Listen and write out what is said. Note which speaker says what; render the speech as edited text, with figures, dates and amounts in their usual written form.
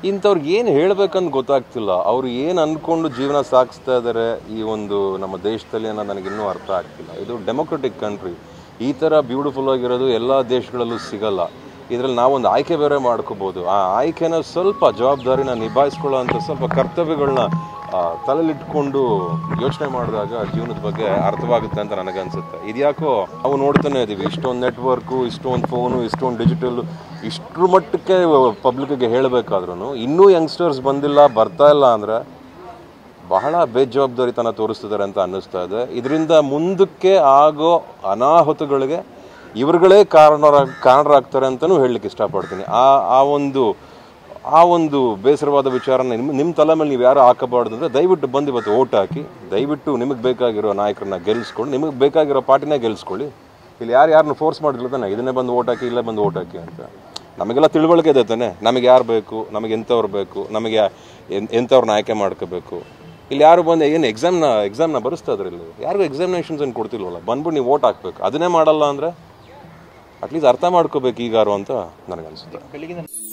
Speaker 1: ಇಂಥವ್ರಿಗೆ ಏನು ಹೇಳಬೇಕಂತ ಗೊತ್ತಾಗ್ತಿಲ್ಲ. ಅವರು ಏನು ಅಂದ್ಕೊಂಡು ಜೀವನ ಸಾಗಿಸ್ತಾ ಇದ್ದಾರೆ ಈ ಒಂದು ನಮ್ಮ ದೇಶದಲ್ಲಿ ಅನ್ನೋ ನನಗಿನ್ನೂ ಅರ್ಥ ಆಗ್ತಿಲ್ಲ. ಇದು ಡೆಮೊಕ್ರೆಟಿಕ್ ಕಂಟ್ರಿ, ಈ ಥರ ಬ್ಯೂಟಿಫುಲ್ ಆಗಿರೋದು ಎಲ್ಲ ದೇಶಗಳಲ್ಲೂ ಸಿಗಲ್ಲ. ಇದರಲ್ಲಿ ನಾವೊಂದು ಆಯ್ಕೆ ಬೇರೆ ಮಾಡ್ಕೋಬೋದು. ಆ ಆಯ್ಕೆನ ಸ್ವಲ್ಪ ಜವಾಬ್ದಾರಿನ ನಿಭಾಯಿಸ್ಕೊಳ್ಳೋ ಅಂಥ ಸ್ವಲ್ಪ ಕರ್ತವ್ಯಗಳನ್ನ ತಲೆಲಿಟ್ಕೊಂಡು ಯೋಚನೆ ಮಾಡಿದಾಗ ಜೀವನದ ಬಗ್ಗೆ ಅರ್ಥವಾಗುತ್ತೆ ಅಂತ ನನಗನ್ಸುತ್ತೆ. ಇದ್ಯಾಕೋ ನಾವು ನೋಡ್ತಾನೆ ಇದ್ದೀವಿ, ಇಷ್ಟೊಂದು ನೆಟ್ವರ್ಕು, ಇಷ್ಟೊಂದು ಫೋನು, ಇಷ್ಟೊಂದು ಡಿಜಿಟಲ್ಲು, ಇಷ್ಟರ ಮಟ್ಟಕ್ಕೆ ಪಬ್ಲಿಕ್ಕಿಗೆ ಹೇಳಬೇಕಾದ್ರೂ ಇನ್ನೂ ಯಂಗ್ಸ್ಟರ್ಸ್ ಬಂದಿಲ್ಲ, ಬರ್ತಾ ಇಲ್ಲ ಅಂದರೆ ಬಹಳ ಬೇಜವಾಬ್ದಾರಿತನ ತೋರಿಸ್ತಿದ್ದಾರೆ ಅಂತ ಅನ್ನಿಸ್ತಾ ಇದೆ. ಇದರಿಂದ ಮುಂದಕ್ಕೆ ಆಗೋ ಅನಾಹುತಗಳಿಗೆ ಇವರುಗಳೇ ಕಾರಣರಾಗ್ತಾರೆ ಅಂತಲೂ ಹೇಳಲಿಕ್ಕೆ ಇಷ್ಟಪಡ್ತೀನಿ. ಆ ಒಂದು ಬೇಸರವಾದ ವಿಚಾರನ ನಿಮ್ಮ ತಲೆ ಮೇಲೆ ನೀವು ಯಾರು ಹಾಕಬಾರ್ದು ಅಂದರೆ ದಯವಿಟ್ಟು ಬಂದು ಇವತ್ತು ಓಟ್ ಹಾಕಿ, ದಯವಿಟ್ಟು ನಿಮಗೆ ಬೇಕಾಗಿರೋ ನಾಯಕರನ್ನ ಗೆಲ್ಲಿಸ್ಕೊಂಡು, ನಿಮಗೆ ಬೇಕಾಗಿರೋ ಪಾರ್ಟಿನೇ ಗೆಲ್ಲಿಸ್ಕೊಳ್ಳಿ. ಇಲ್ಲಿ ಯಾರನ್ನು ಫೋರ್ಸ್ ಮಾಡಿಲ್ಲ ತಾನೆ, ಇದನ್ನೇ ಬಂದು ಓಟ್ ಹಾಕಿ, ಇಲ್ಲೇ ಬಂದು ಓಟ್ ಹಾಕಿ ಅಂತ. ನಮಗೆಲ್ಲ ತಿಳುವಳಿಕೆ ಇದೆ ತಾನೆ, ನಮಗೆ ಯಾರು ಬೇಕು, ನಮಗೆ ಎಂಥವ್ರು ಬೇಕು, ನಮಗೆ ಎಂಥವ್ರನ್ನ ಆಯ್ಕೆ ಮಾಡ್ಕೋಬೇಕು. ಇಲ್ಲಿ ಯಾರು ಬಂದು ಏನು ಎಕ್ಸಾಮ್ನ ಬರೆಸ್ತಾ ಇದ್ರೆ ಇಲ್ಲಿ ಯಾರಿಗೂ ಎಕ್ಸಾಮಿನೇಷನ್ಸ್ ಏನು ಕೊಡ್ತಿಲ್ವಲ್ಲ, ಬಂದ್ಬಿಟ್ಟು ನೀವು ಓಟ್ ಹಾಕಬೇಕು. ಅದನ್ನೇ ಮಾಡಲ್ಲ ಅಂದರೆ ಅಟ್ಲೀಸ್ಟ್ ಅರ್ಥ ಮಾಡ್ಕೋಬೇಕು ಈಗಾರು ಅಂತ ನನಗನ್ಸುತ್ತೆ.